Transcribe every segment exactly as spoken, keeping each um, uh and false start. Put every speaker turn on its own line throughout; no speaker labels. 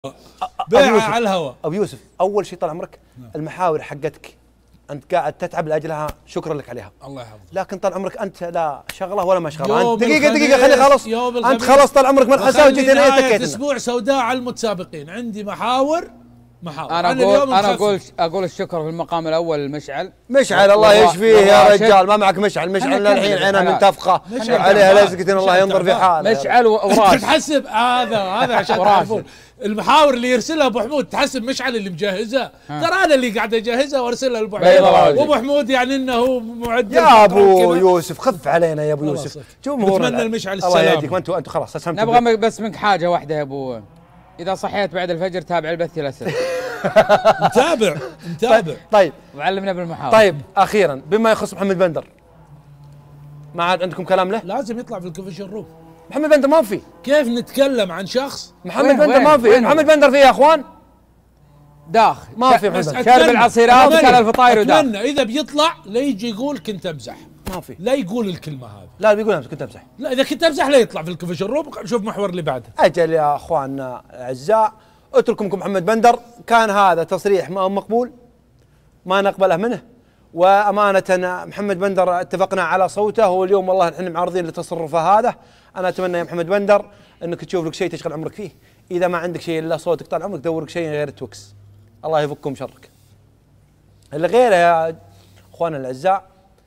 بيعها على الهواء.
ابو يوسف، اول شيء طال عمرك المحاور حقتك انت قاعد تتعب لاجلها، شكرا لك عليها.
الله يحفظك.
لكن طال عمرك انت لا شغله ولا ما شغله. انت دقيقه دقيقه خلي خلص. انت خلاص طال عمرك ما حساوي جيت انا
نهاية اسبوع سوداء على المتسابقين، عندي محاور محاور.
انا اقول انا اقول اقول الشكر في المقام الاول للمشعل.
مشعل الله يشفيه يا رجال، ما معك مشعل. مشعل للحين عينه منتفخه عليها لزقتين، الله ينظر في حاله.
مشعل وراشد
تحسب هذا هذا عشان تعرفون المحاور اللي يرسلها ابو حمود، تحسب مشعل اللي مجهزها، ترى انا اللي قاعد اجهزها وارسلها لابو حمود، وابو حمود يعني انه معد.
يا ابو يوسف خف علينا يا ابو يوسف.
جمهور نتمنى المشعل السلام.
الله يهديك، انتم انتم خلاص اسهمت.
نبغى بس منك حاجه واحده يا ابو، اذا صحيت بعد الفجر تابع البث الاسد.
نتابع نتابع.
طيب
وعلمنا بالمحاور.
طيب اخيرا بما يخص محمد بندر، ما عاد عندكم كلام له؟
لازم يطلع في الكوفيشن روم.
محمد بندر ما في.
كيف نتكلم عن شخص؟
محمد بندر ما في. محمد بندر فيه يا اخوان
داخل
ما في. محمد
شارب العصيرات وكل الفطاير وداخل.
اتمنى اذا بيطلع لا يجي يقول كنت امزح.
ما في.
لا يقول الكلمه هذه.
لا بيقول امس كنت امزح.
لا اذا كنت امزح لا يطلع في الكوفيشن روم. نشوف محور اللي بعده.
اجل يا اخواننا الاعزاء، اترككم محمد بندر. كان هذا تصريح ما هو مقبول، ما نقبله منه. وامانه محمد بندر اتفقنا على صوته، واليوم والله احنا معارضين لتصرفه هذا. انا اتمنى يا محمد بندر انك تشوف لك شيء تشغل عمرك فيه. اذا ما عندك شيء الا صوتك طال عمرك دور لك شيء غير التوكس، الله يفككم شرك. اللي غيره يا اخواننا الاعزاء،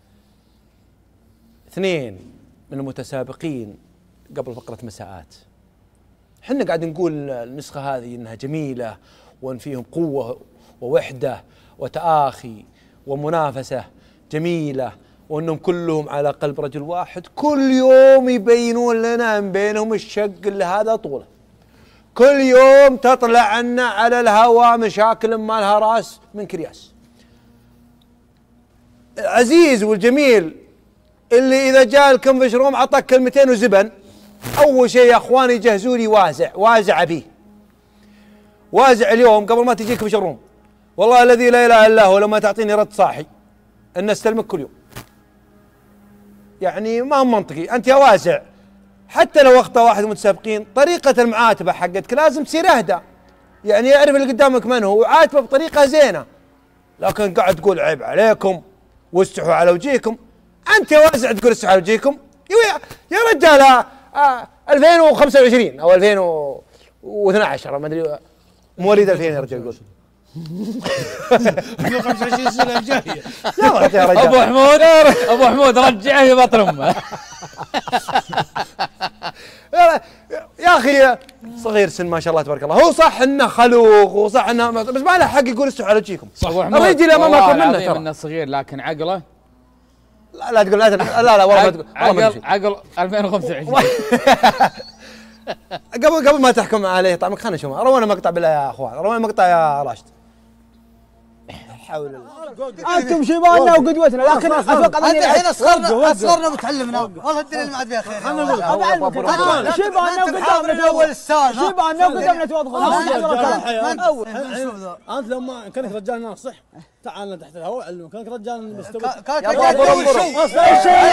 اثنين من المتسابقين قبل فقره مساءات، احنا قاعد نقول النسخه هذه انها جميله وان فيهم قوه ووحده وتآخي ومنافسه جميله، وانهم كلهم على قلب رجل واحد. كل يوم يبينون لنا من بينهم الشق اللي هذا طوله. كل يوم تطلع عنا على الهواء مشاكل ما لها راس من كرياس. العزيز والجميل اللي اذا جاء الكنفش روم عطاك كلمتين وزبن. اول شيء يا اخواني يجهزوا لي وازع، وازع فيه. وازع اليوم قبل ما تجيك كنفش روم، والله الذي لا اله الا هو لما تعطيني رد صاحي ان استلمك كل يوم. يعني ما هو منطقي. انت يا وازع حتى لو اخطا واحد من المتسابقين، طريقه المعاتبه حقتك لازم تصير اهدى، يعني يعرف اللي قدامك من هو وعاتبه بطريقه زينه. لكن قاعد تقول عيب عليكم واستحوا على وجيكم. انت يا وازع تقول استحوا على وجيكم يا, يا رجال. آه ألفين وخمسة وعشرين او ألفين واثني عشر ما ادري، مواليد ألفين يا رجال يقول.
ألفين وخمسة وعشرين السنه الجايه
يا رجال.
ابو حمود ابو حمود رجعه في بطن امه.
يا اخي صغير سن ما شاء الله تبارك الله، هو صح انه خلوق وصح انه بس ما له حق يقول استحوا على وجهكم. الرجل امام اكبر منه ترى.
انه صغير لكن عقله
لا لا تقول لا لا لا والله ما تقول.
عقل عقل ألفين وخمسة وعشرين.
قبل قبل ما تحكم عليه طعمك خلينا نشوف. رونا مقطع بالله يا اخوان، رونا مقطع يا راشد. حول الله.
انتم شيباننا وقدوتنا، لكن اتوقع
انت الحين اصغرنا اصغرنا وتعلمنا، والله الدنيا اللي ما عاد فيها خير.
خلنا نقول شيباننا وقدامنا
من اول السالفه،
شيباننا وقدامنا توضحون.
انت لما كانك رجال ناس صح، تعال تحت الهواء علمك كانك رجال مستوى.
كانت اول شيء
ايش اللي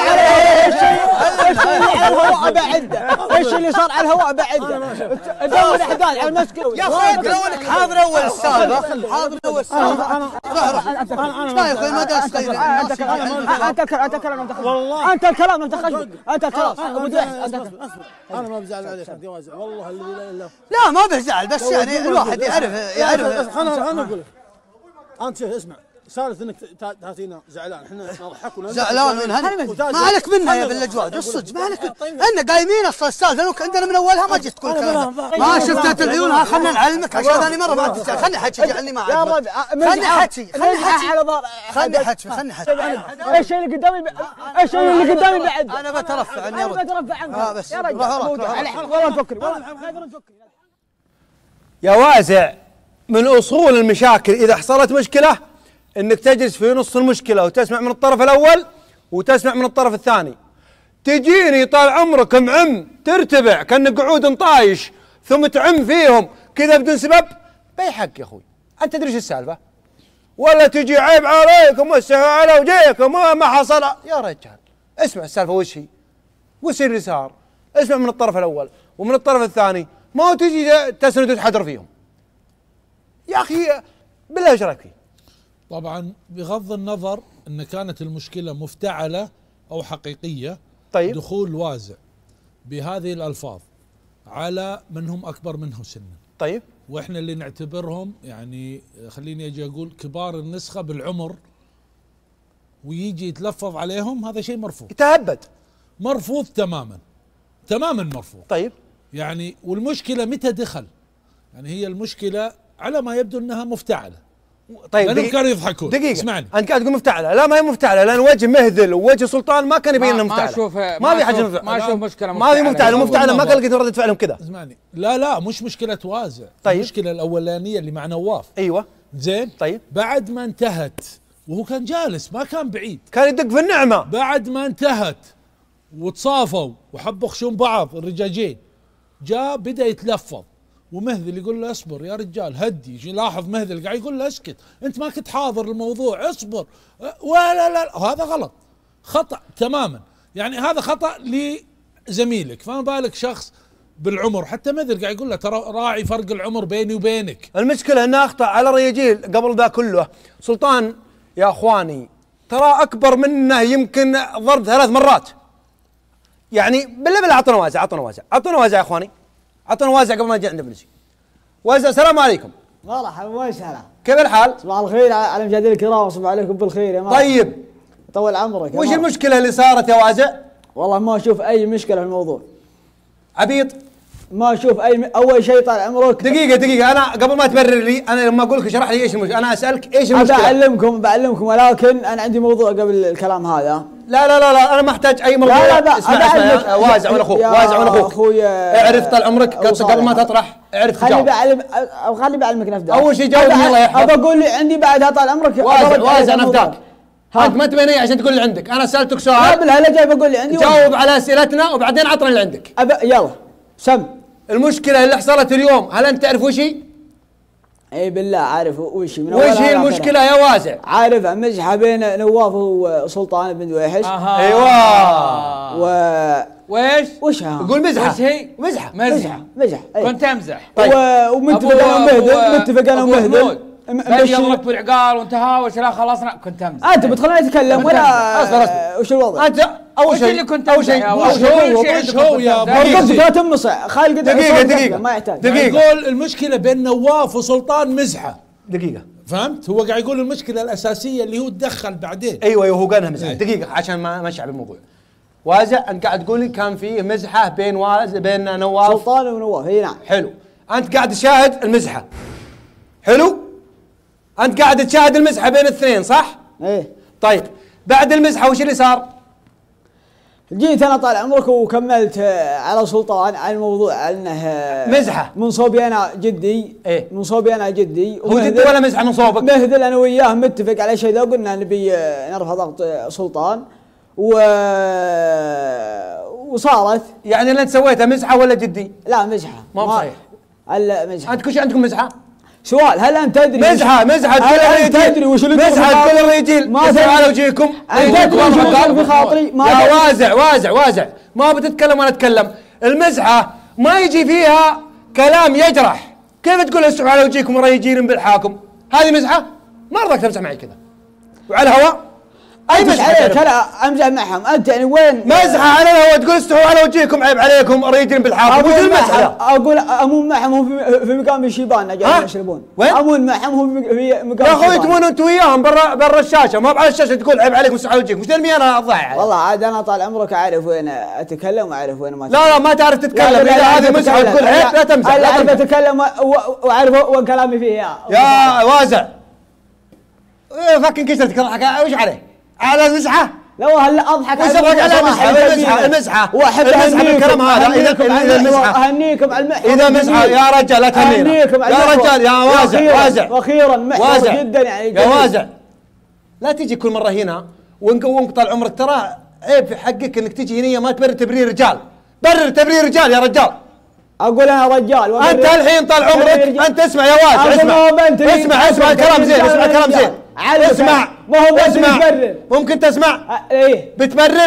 على الهواء بعده، ايش اللي صار على الهواء بعده. دور احداث على المسك
يا اخوي انت لو انك حاضر اول السالفه، حاضر اول السالفه.
انت انا اخوي ما داس انت الكلام انت الكلام انت والله انت الكلام انت خشب انت خلاص.
انا ما بزعل عليك انت يا وازع، والله الذي لا اله الا هو.
لا ما بزعل، بس يعني الواحد يعرف يعرف.
انا انا اقول لك انت شوف اسمع، سالفه انك تاتينا زعلان، احنا نضحك ونلعب.
زعلان من هذا ما عليك منها يا بالاجواد الصدق، ما عليك. احنا قايمين اصلا السالفه لو عندنا من اولها ما جيت تقول كلام. ما شفتت العيون ها، خلنا نعلمك عشان ثاني مره ما تسال. خلني حكي جعلني ما اعرف. خلني حكي خلني حكي خلني حكي خلني حكي.
ايش اللي قدامي ايش اللي قدامي بعد.
انا بترفع عني
انا بترفع عنك.
اه بس
يا رجل والله نفكر والله نفكر.
يا وازع من اصول المشاكل اذا حصلت مشكله انك تجلس في نص المشكله وتسمع من الطرف الاول وتسمع من الطرف الثاني. تجيني طال عمرك معم ترتبع كانك قعود طايش ثم تعم فيهم كذا بدون سبب. باي حق يا اخوي، انت تدري ايش السالفه؟ ولا تجي عيب عليكم وسعوا على وجهكم ما حصل. يا رجال اسمع السالفه وش هي؟ وش اللي صار؟ اسمع من الطرف الاول ومن الطرف الثاني، ما هو تجي تسند وتحدر فيهم. يا اخي بالله ايش رايك فيه؟
طبعا بغض النظر ان كانت المشكله مفتعله او حقيقيه،
طيب
دخول وازع بهذه الالفاظ على من هم اكبر منه سنا،
طيب
واحنا اللي نعتبرهم يعني خليني اجي اقول كبار النسخه بالعمر، ويجي يتلفظ عليهم، هذا شيء مرفوض،
يتهبد،
مرفوض تماما تماما مرفوض.
طيب
يعني والمشكله متى دخل؟ يعني هي المشكله على ما يبدو انها مفتعله.
طيب
لانهم كانوا يضحكون.
دقيقة
اسمعني،
انت قاعد تقول مفتعله، لا ما هي مفتعله، لان وجه مهذل ووجه سلطان ما كان يبين انه مفتعله.
ما اشوف
ما في حاجه
ما اشوف مشكله
ما في مفتعله، مفتعله ما كان لقيت رده فعلهم كذا.
اسمعني، لا لا مش مشكله وازع،
طيب
المشكله الاولانيه اللي مع نواف.
ايوه
زين،
طيب
بعد ما انتهت وهو كان جالس ما كان بعيد،
كان يدق في النعمه،
بعد ما انتهت وتصافوا وحبوا يخشون بعض الرجاجين، جاء بدا يتلفظ، ومهذل يقول له اصبر يا رجال هدي، يجي لاحظ مهذل قاعد يقول له اسكت، انت ما كنت حاضر الموضوع، اصبر، ولا لا هذا غلط، خطأ تماما. يعني هذا خطأ لزميلك، فما بالك شخص بالعمر، حتى مهذل قاعد يقول له ترى راعي فرق العمر بيني وبينك.
المشكله انه اخطا على رياجيل قبل ذا كله. سلطان يا اخواني ترى اكبر منه يمكن ضرب ثلاث مرات. يعني بالله بالله اعطونا وازع، اعطونا وازع، اعطونا وازع يا اخواني، اعطونا وازع قبل ما نجي عند بنسي. وازع السلام عليكم.
مرحبا وسهلا.
كيف الحال؟
صباح الخير على المشاهدين الكرام، وصبح عليكم بالخير يا مرحبا.
طيب
طول عمرك.
وش المشكله اللي صارت يا وازع؟
والله ما اشوف اي مشكله في الموضوع.
عبيط؟
ما اشوف اي م... اول شيء طال عمرك.
دقيقه دقيقه، انا قبل ما تبرر لي، انا لما اقول لك اشرح لي ايش المشكله، انا اسالك ايش المشكله؟
بعلمكم بعلمكم ولكن انا عندي موضوع قبل الكلام هذا.
لا لا لا لا انا ما احتاج اي موضوع.
لا لا
اسمع اسمع وازع ولا اخوك، وازع ولا اخوك.
اخويا
اعرف طال عمرك قبل ما تطرح، اعرف تجاوب.
خلي بعلم او خلي بعلمك نفذاك.
اول شيء جاوبني الله يحفظك.
ابى اقول لي عندي بعدها طال عمرك
وازع وازع نفذاك. انت ما تبيني عشان تقول اللي عندك، انا سالتك سؤال.
لا بالله جاي بقول لي عندي.
جاوب على اسئلتنا وبعدين عطنا اللي عندك.
أبا يلا سم.
المشكله اللي حصلت اليوم، هل انت تعرف وش هي؟
اي بالله عارف وش من
وش هي المشكله يا وازع؟
عارف مزحه بين نواف وسلطان بن دويحش.
اها
ايوه.
و
ويش؟
وش ها؟
قول مزحه.
وش هي؟
مزحه
مزحه
مزح.
كنت امزح.
طيب.
ومتفق انا ومهدل، متفق انا ومهدل
مشي يضربك بالعقال وانتهى لا خلصنا كنت امزح.
انت بتخليني اتكلم ولا
اصبر اصبر.
وش الوضع؟
انت اول شيء
اللي كنت
اول شيء
وش هو وش هو يا
برضه لا تمصع خالد.
دقيقه دقيقه
ما يحتاج.
دقيقه.
يقول المشكله بين نواف وسلطان مزحه.
دقيقه
فهمت؟ هو قاعد يقول المشكله الاساسيه اللي هو تدخل بعدين.
ايوه ايوه هو قالها مزحه. دقيقه عشان ما امشي بالموضوع. وازع انت قاعد تقول لي كان فيه مزحه بين واز بين نواف
سلطان ونواف. اي نعم.
حلو. انت قاعد تشاهد المزحه. حلو؟ انت قاعد تشاهد المزحه بين الاثنين صح؟
ايه.
طيب بعد المزحه وش اللي صار؟
جيت انا طال عمرك وكملت على سلطان على الموضوع انه
مزحه
من صوبي انا جدي.
ايه؟
من صوبي انا جدي.
هو جدي ولا مزحه من صوبك؟
مهذل انا وياه متفق على شيء ذا، قلنا نبي نرفع ضغط سلطان و وصارت.
يعني اللي انت سويته مزحه ولا جدي؟
لا مزحه.
ما هو صحيح.
الا مزحه.
انت كل شيء عندكم مزحه؟
سؤال، هل انت تدري
مزحه مزحه كل الرجال
تدري وش اللي
مزحه كل الرجال ما تدري على وجهكم.
انت تدري وش اللي في خاطري؟
يا وازع وازع وازع ما بتتكلم وانا اتكلم. المزحه ما يجي فيها كلام يجرح، كيف تقول اسحوا على وجهكم وريجين بالحاكم؟ هذه مزحه؟ ما ارضاك تمزح معي كذا وعلى الهواء. اي مزحه
عليك انا امزح معهم. انت يعني وين
مزحه على الهواء تقول استحوا على وجهكم عيب عليكم ريجين بالحاكم؟ وش المزحه؟
اقول امون معهم هم في مكان بالشيبان جايين يشربون.
وين؟
امون معهم هم في مكان.
يا اخوي تمون انت وياهم برا برا الشاشه، ما على الشاشه تقول عيب عليكم استحوا على وجهكم. وش ترمي انا الضحى؟
والله عاد انا طال عمرك اعرف وين اتكلم واعرف وين ما
لا لا ما تعرف تتكلم. اذا هذه مزحه تقول عيب لا تمزح.
لا اعرف اتكلم واعرف وين كلامي فيه يا
يا وازع. فكن كشرتك وش عليه؟ على المزحه؟
لا هلا اضحك
على المزحه. المزحه المزحه
واحب
المزحه بالكلام هذا. اذا اذا المزحه
اهنيكم على المحور.
اذا مزحه يا رجال لا تهنينا يا رجال. يا وازع وازع
واخيرا محور جدا يعني
يا وازع. لا تجي كل مره هنا ونقومك طال عمرك. ترى عيب في حقك انك تجي هنا ما تبرر تبرير رجال. برر تبرير رجال يا رجال.
اقول انا رجال
انت الحين طال عمرك. انت اسمع يا وازع اسمع اسمع اسمع الكلام زين. اسمع الكلام زين. اسمع
ما هو
اسمع ممكن تسمع.
ايه
بتبرر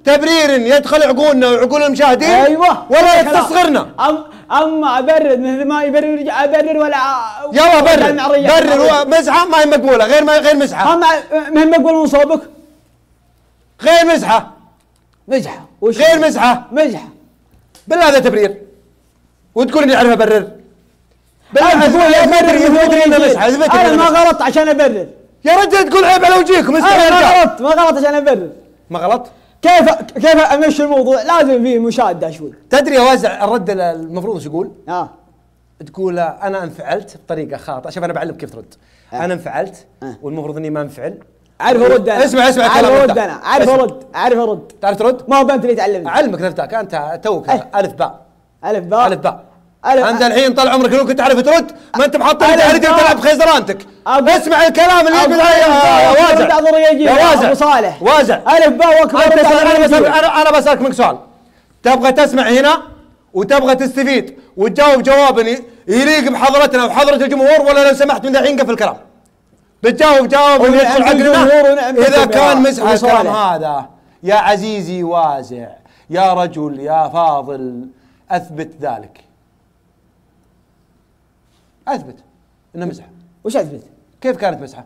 تبرير يدخل عقولنا وعقول المشاهدين
ايوه
ولا يستصغرنا.
أم اما ابرر مثل ما يبرر ابرر ولا
يلا برر برر مزحه ما هي مقبوله غير ما غير مزحه.
ما هي مقبوله من صوبك
غير مزحه
مزحه
غير مزحه
مزحه
بالله هذا تبرير وتقول اني اعرف ابرر.
بالله تقول ابرر
انه مزحه اثبت
انا ما غلطت عشان ابرر
يا رجل تقول عيب على وجهكم.
انا ما غلطت ما غلط عشان ابرر.
ما غلط؟
كيف كيف امشي الموضوع؟ لازم فيه مشاده شوي.
تدري يا وازع الرد المفروض ايش يقول؟
اه
تقول انا انفعلت بطريقه خاطئه. شوف انا بعلمك كيف ترد. آه. انا انفعلت آه. والمفروض اني ما انفعل.
اعرف ارد انا.
اسمع اسمع
اعرف ارد انا اعرف ارد اعرف ارد.
تعرف ترد؟
ما هو انت اللي تعلمني.
اعلمك نفتاك انت توك
أه.
الف باء
الف باء
الف باء انت الحين طال عمرك لو كنت تعرف ترد ما انت محط تلعب بخيزرانتك. اسمع الكلام اللي يقول يا وازع يا وازع
صالح
وازع
الف باء واكبر.
انا انا بسالك منك سؤال. تبغى تسمع هنا وتبغى تستفيد وتجاوب جواب يليق بحضرتنا وحضره الجمهور ولا لو سمحت من الحين قفل الكلام؟ بتجاوب جواب ويدخل عقلنا اذا كان مزح الكلام هذا. يا عزيزي وازع يا رجل يا فاضل اثبت ذلك. اثبت انه مزحه.
وش اثبت؟
كيف كانت مزحه؟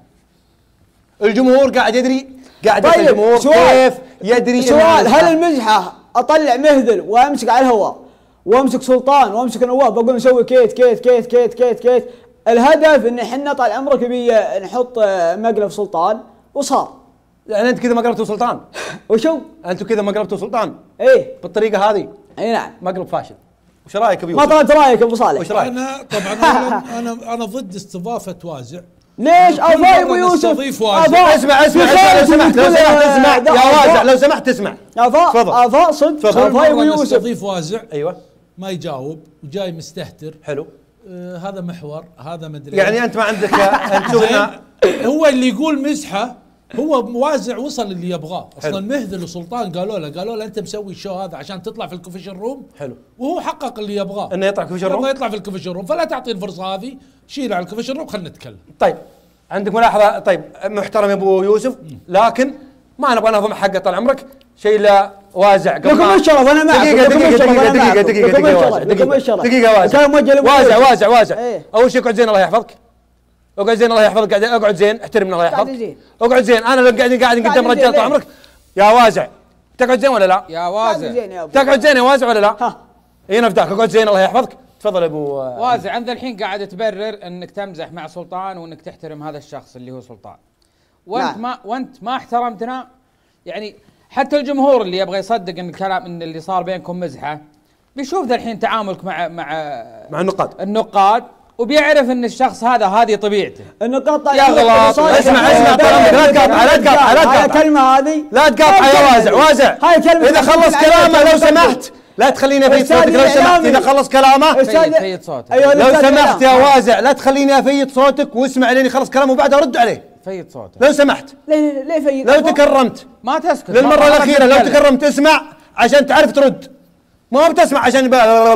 الجمهور قاعد يدري قاعد
طيب
الجمهور كيف يدري.
سؤال هل المزحه اطلع مهذل وامسك على الهواء وامسك سلطان وامسك نواف بقول نسوي كيت كيت كيت كيت كيت كيت الهدف ان احنا طال عمرك بي نحط مقلب سلطان وصار.
يعني انت كذا مقلبتوا سلطان؟
وشو؟
انتم كذا مقلبتوا سلطان؟
ايه
بالطريقه هذه؟
اي نعم
مقلب فاشل. وش رايك ابو
يوسف؟ ما طلعت رايك ابو صالح؟
وش رايك؟
انا طبعا انا انا ضد استضافه وازع.
ليش؟ ابا ابو يوسف
نستضيف وازع.
اسمع اسمع لو سمحت لو سمحت اسمع يا وازع لو سمحت اسمع.
افا افا صدق افا ابو يوسف.
نستضيف وازع
ايوه
ما يجاوب وجاي مستهتر.
حلو.
آه هذا محور هذا مدري
يعني انت ما عندك انت شوفنا
هو اللي يقول مزحه هو وازع وصل اللي يبغاه اصلا. مهذل وسلطان قالوا له قالوا له انت مسوي الشو هذا عشان تطلع في الكوفيشن روم.
حلو.
وهو حقق اللي يبغاه
انه يطلع كوفيشن روم.
يبغى يطلع في الكوفيشن روم فلا تعطيه الفرصه هذه. شيله على الكوفيشن روم خلينا نتكلم.
طيب عندك ملاحظه؟ طيب محترم يا ابو يوسف لكن ما نبغى نهضم حقه طال عمرك شيء لا وازع.
لكم الشرف انا معك.
دقيقه دقيقه دقيقه دقيقه دقيقه دقيقه دقيقه دقيقه وازع وازع وازع. اول شيء اقعد زين الله يحفظك. اقعد زين الله يحفظك. قاعد اقعد زين احترمنا الله يحفظك. اقعد زين انا لو قاعد قاعد قدام رجال طال عمرك يا وازع تقعد زين ولا لا؟
يا وازع
تقعد زين يا وازع ولا لا؟ ها هنا فداك اقعد زين الله يحفظك. تفضل يا ابو
وازع. انت الحين قاعد تبرر انك تمزح مع سلطان وانك تحترم هذا الشخص اللي هو سلطان وانت لا. ما وانت ما احترمتنا. يعني حتى الجمهور اللي يبغى يصدق ان الكلام ان اللي صار بينكم مزحه بيشوف ذا الحين تعاملك مع مع
مع النقاد
النقاد وبيعرف ان الشخص هذا هذه طبيعته.
النقاط
يا غلط.
اسمع اسمع لا تقاطع لا تقاطع لا تقاطع.
الكلمه هذه
لا تقاطع يا وازع وازع.
هاي كلمه
اذا خلص كلامه لو سمحت لا تخليني افيد صوتك لو سمحت. اذا خلص كلامه
فيد صوتك.
لو سمحت يا وازع لا تخليني افيد صوتك واسمع لين يخلص كلامه وبعدها رد عليه.
فيد صوتك
لو سمحت.
ليه ليه فيد؟
لو تكرمت
ما تسكت
للمره الاخيره لو تكرمت اسمع عشان تعرف ترد. ما بتسمع عشان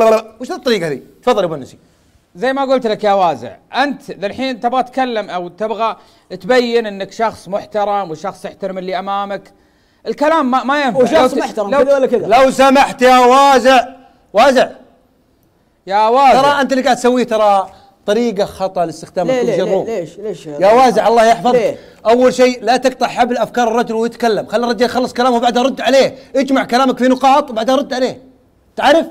وش الطريقه هذه؟ تفضل يا ابو النسي.
زي ما قلت لك يا وازع انت ذا الحين تبغى تتكلم او تبغى تبين انك شخص محترم وشخص يحترم اللي امامك. الكلام ما, ما ينفع.
وشخص محترم كذا ولا كذا.
لو سمحت يا وازع وازع
يا وازع
ترى انت اللي قاعد تسويه ترى طريقه خطا لاستخدام الكوفيشن روم.
ليش ليش
يا وازع الله يحفظك. اول شيء لا تقطع حبل افكار الرجل وهو يتكلم. خلي الرجل يخلص كلامه وبعدها رد عليه. اجمع كلامك في نقاط وبعدها رد عليه. تعرف؟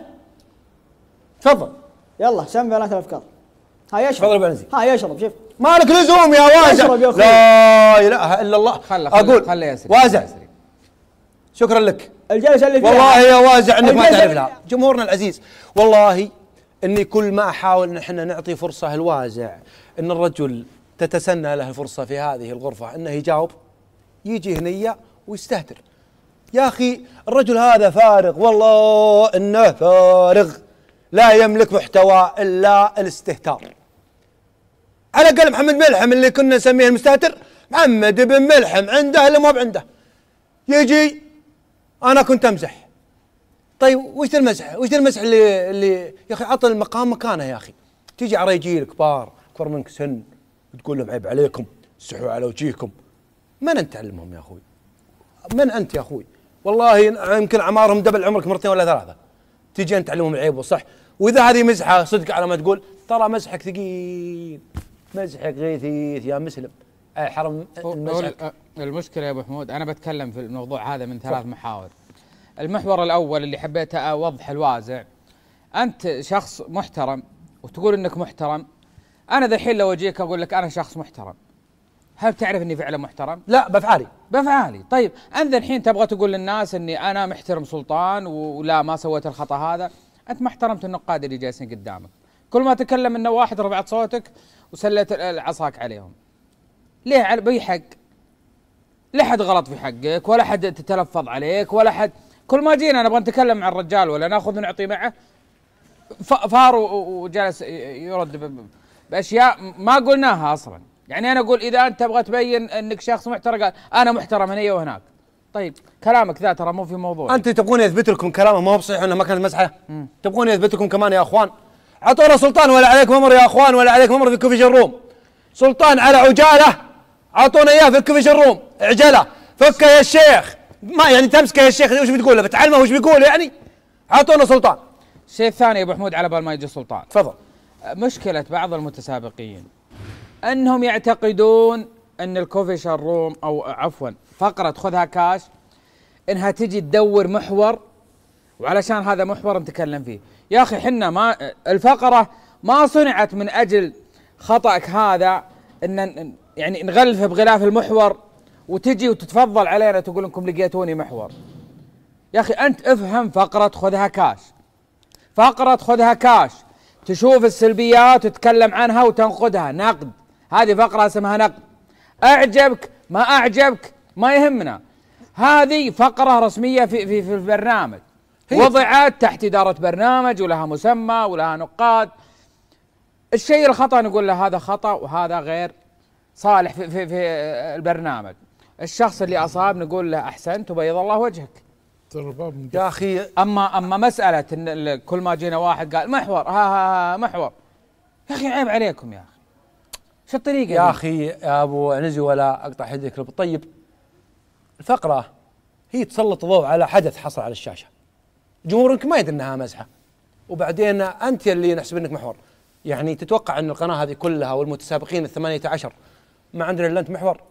تفضل.
يلا سم بيانات الافكار. هاي اشرب.
تفضل يا
هاي اشرب شوف.
مالك لزوم يا وازع. لا اله الا الله.
خل
اقول
خل ياسر.
وازع شكرا لك.
الجلسه اللي فيها
والله يا وازع انك ما تعرف لها. جمهورنا العزيز والله اني كل ما احاول ان احنا نعطي فرصه الوازع ان الرجل تتسنى له الفرصه في هذه الغرفه انه يجاوب يجي هنيه ويستهتر. يا اخي الرجل هذا فارغ والله انه فارغ لا يملك محتوى الا الاستهتار. على الاقل محمد ملحم اللي كنا نسميه المستهتر محمد بن ملحم عنده اللي ما بعنده. يجي انا كنت امزح. طيب وش المزح؟ وش المزح اللي اللي يا اخي عطى المقام مكانه يا اخي. تيجي على رجال كبار اكبر منك سن وتقول لهم عيب عليكم استحوا على وجيهكم. من انت تعلمهم يا اخوي؟ من انت يا اخوي؟ والله يمكن اعمارهم دبل عمرك مرتين ولا ثلاثه، تجي انت تعلمهم العيب والصح. واذا هذه مزحه صدق على ما تقول، ترى مزحك ثقيل، مزحك غيثيث يا مسلم. اي حرم المزحك.
المشكله يا ابو حمود انا بتكلم في الموضوع هذا من ثلاث محاور. المحور الاول اللي حبيت اوضح الوازع، انت شخص محترم وتقول انك محترم، انا ذا الحين لو اجيك اقول لك انا شخص محترم، هل تعرف اني فعلا محترم؟
لا بافعالي.
بافعالي، طيب انت الحين تبغى تقول للناس اني انا محترم سلطان ولا ما سويت الخطا هذا، انت ما احترمت النقاد اللي جالسين قدامك، كل ما تكلم انه واحد رفعت صوتك وسليت عصاك عليهم. ليه؟ على بأي حق؟ لا حد غلط في حقك ولا حد تتلفظ عليك ولا حد، كل ما جينا نبغى نتكلم مع الرجال ولا ناخذ ونعطي معه فار وجالس يرد باشياء ما قلناها اصلا. يعني انا اقول اذا انت تبغى تبين انك شخص محترم قال انا محترم هنا وهناك، طيب كلامك ذا ترى مو في موضوع.
انت تبغون يثبت لكم كلامه ما هو بصحيح انه ما كانت مزحه؟ تبغون يثبت لكم كمان يا اخوان؟ عطونا سلطان ولا عليكم امر يا اخوان، ولا عليكم امر في كوفي الروم. سلطان على عجاله، عطونا اياه في كوفي الروم، عجله فكه يا الشيخ، ما يعني تمسكه يا الشيخ وش بتقول له؟ بتعلمه وش بيقول يعني؟ عطونا سلطان.
الشيء الثاني يا ابو حمود على بال ما يجي سلطان،
تفضل.
مشكله بعض المتسابقين انهم يعتقدون ان الكوفي الروم او عفوا فقره خذها كاش انها تجي تدور محور، وعلشان هذا محور نتكلم فيه. يا اخي حنا ما الفقره ما صنعت من اجل خطأك هذا ان يعني نغلفه بغلاف المحور وتجي وتتفضل علينا تقول انكم لقيتوني محور. يا اخي انت افهم فقره خذها كاش، فقره خذها كاش تشوف السلبيات وتتكلم عنها وتنقدها نقد، هذه فقره اسمها نقد. اعجبك ما اعجبك ما يهمنا، هذه فقره رسميه في في في البرنامج، وضعت تحت اداره برنامج ولها مسمى ولها نقاد. الشيء الخطا نقول له هذا خطا وهذا غير صالح في في, في البرنامج. الشخص اللي اصاب نقول له احسنت وبيض الله وجهك.
يا اخي
اما اما مساله ان كل ما جينا واحد قال محور ها ها, ها محور، يا اخي عيب عليكم يا اخي. شو الطريقه
يا
دي؟
اخي يا ابو عنزي ولا اقطع يدك. طيب الفقره هي تسلط الضوء على حدث حصل على الشاشه، جمهورك ما يدري انها مزحه، وبعدين انت اللي نحسب انك محور. يعني تتوقع ان القناه هذه كلها والمتسابقين الثمانية عشر ما عندنا الا انت محور؟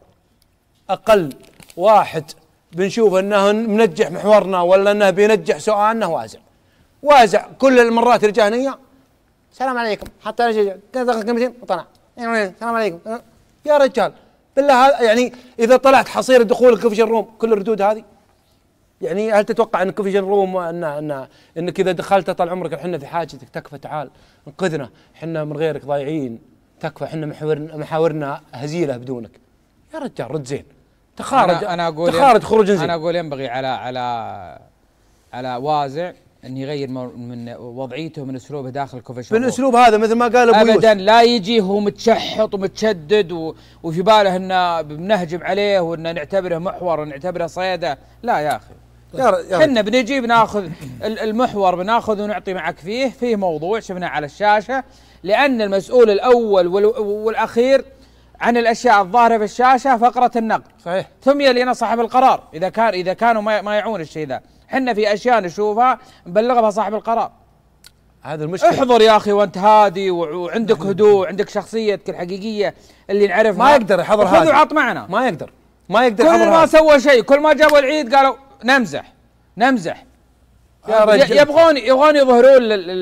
اقل واحد بنشوف انه منجح محورنا ولا انه بينجح سؤالنا وازع. وازع كل المرات رجعنا اياه السلام عليكم حتى انا دخل كلمتين وطلع السلام عليكم. يا رجال بالله هذا يعني اذا طلعت حصيله دخول الكوفي روم كل الردود هذه، يعني هل تتوقع ان كوفي روم ان ان انك اذا دخلت طال عمرك احنا في حاجتك تكفى تعال انقذنا، احنا من غيرك ضايعين تكفى، احنا محاورنا محاورنا هزيله بدونك. يا رجال رد زين تخارج.
أنا, أنا أقول
تخارج خروج زين.
انا اقول ينبغي على على على وازع ان يغير من وضعيته من اسلوبه داخل كوفي روم.
بالاسلوب هذا مثل ما قال ابو
ابدا يوسف. لا يجي هو متشحط ومتشدد وفي باله انه بنهجم عليه وان نعتبره محور ونعتبره صيده، لا يا اخي. احنا بنجي بناخذ المحور بناخذ ونعطي معك فيه فيه موضوع شفناه على الشاشه، لان المسؤول الاول والاخير عن الاشياء الظاهره في الشاشه فقره النقد.
صحيح.
ثم يلينا صاحب القرار اذا كان اذا كانوا ما, ما يعون الشيء ذا. احنا في اشياء نشوفها نبلغها صاحب القرار.
هذا المشكله.
احضر يا اخي وانت هادي وعندك هدوء وعندك شخصيتك الحقيقيه اللي نعرفها.
ما يقدر يحضر هذا.
خذ وعط معنا.
ما يقدر ما يقدر
كل ما سوى شيء كل ما جابوا العيد قالوا نمزح نمزح.
يا رجل
يبغون يبغون يظهرون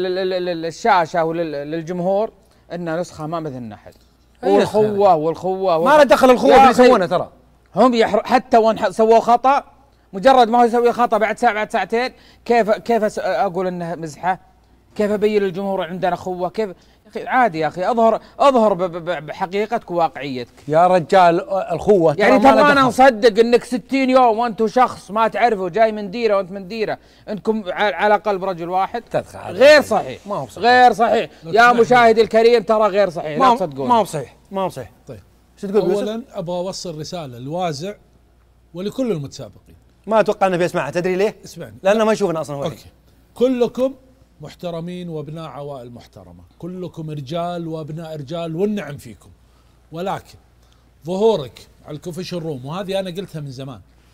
للشاشه وللجمهور ان نسخه ما مثلنا احد. والخوه والخوه
ما له دخل الخوه في اللي يسوونه ترى.
هم يحر حتى وان سووا خطا مجرد ما هو يسوي خطا بعد ساعه بعد ساعتين كيف كيف اقول انه مزحه؟ كيف ابين للجمهور عندنا اخوه؟ كيف يا اخي عادي يا اخي اظهر اظهر بحقيقتك وواقعيتك.
يا رجال الخوه
يعني تبغانا نصدق انك ستين يوم وانتم شخص ما تعرفه جاي من ديره وانت من ديره انكم على قلب رجل واحد؟ غير صحيح.
ما هو صحيح.
غير صحيح يا مشاهدي الكريم ترى غير صحيح لا تصدقون.
ما هو صحيح ما هو صحيح.
طيب
شو تقول؟
اولا ابغى اوصل رساله لوازع ولكل المتسابقين.
ما اتوقع انه بيسمعها. تدري ليه؟
اسمعني
لانه ما يشوفنا اصلا.
اوكي كلكم محترمين وابناء عوائل محترمه، كلكم رجال وابناء رجال والنعم فيكم، ولكن ظهورك على الكوفي روم وهذه انا قلتها من زمان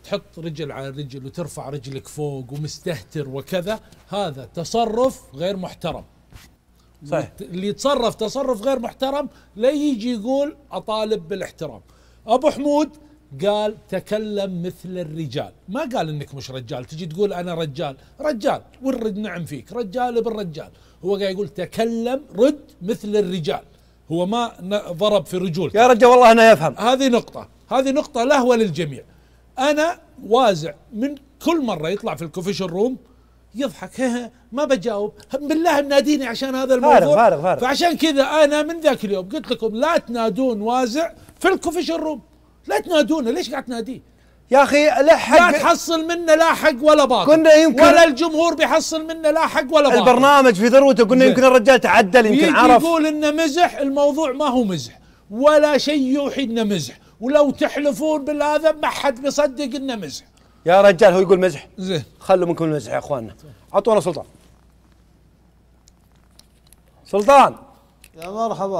تحط رجل على رجل وترفع رجلك فوق ومستهتر وكذا، هذا تصرف غير محترم.
صحيح.
اللي يتصرف تصرف غير محترم لا يجي يقول اطالب بالاحترام. ابو حمود قال تكلم مثل الرجال، ما قال انك مش رجال، تجي تقول انا رجال، رجال ورد نعم فيك، رجال ابن رجال. هو قاعد يقول تكلم رد مثل الرجال، هو ما ضرب في رجولته.
يا رجال والله انا يفهم.
هذه نقطة، هذه نقطة له وللجميع. انا وازع من كل مرة يطلع في الكوفيشن روم يضحك ما بجاوب، بالله مناديني عشان هذا الموضوع.
فارغ فارغ فارغ.
فعشان كذا انا من ذاك اليوم قلت لكم لا تنادون وازع في الكوفيشن روم، لا تنادونه. ليش قاعد تناديه
يا اخي لا حق،
لا تحصل منه لا حق ولا باطل،
كنا يمكن
ولا الجمهور بيحصل منه لا حق ولا باطل.
البرنامج في ذروته قلنا يمكن الرجال تعدل، يمكن عرف
يقول انه مزح، الموضوع ما هو مزح ولا شيء يوحي انه مزح، ولو تحلفون بالهذا ما حد بيصدق انه مزح.
يا رجال هو يقول مزح،
زين
خلوا منكم المزح يا اخواننا. اعطونا سلطان. سلطان
يا مرحبا.